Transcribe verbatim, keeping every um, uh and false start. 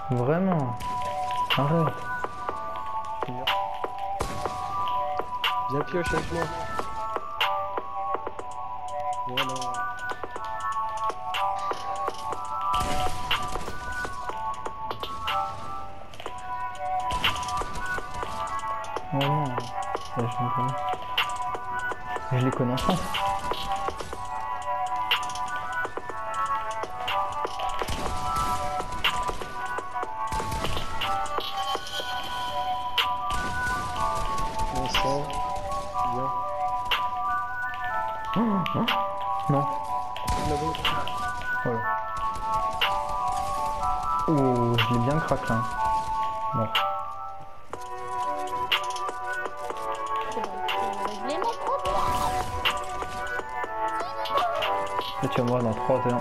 Vraiment. Arrête. Viens pioche avec moi. Voilà. Oh non. Là, je les connais. Je les connais en France. Vincent. Viens. Oh, oh. Non. Là-bas. Voilà. Oh, je l'ai bien craqué là. Bon. Et tu vas voir dans trois heures.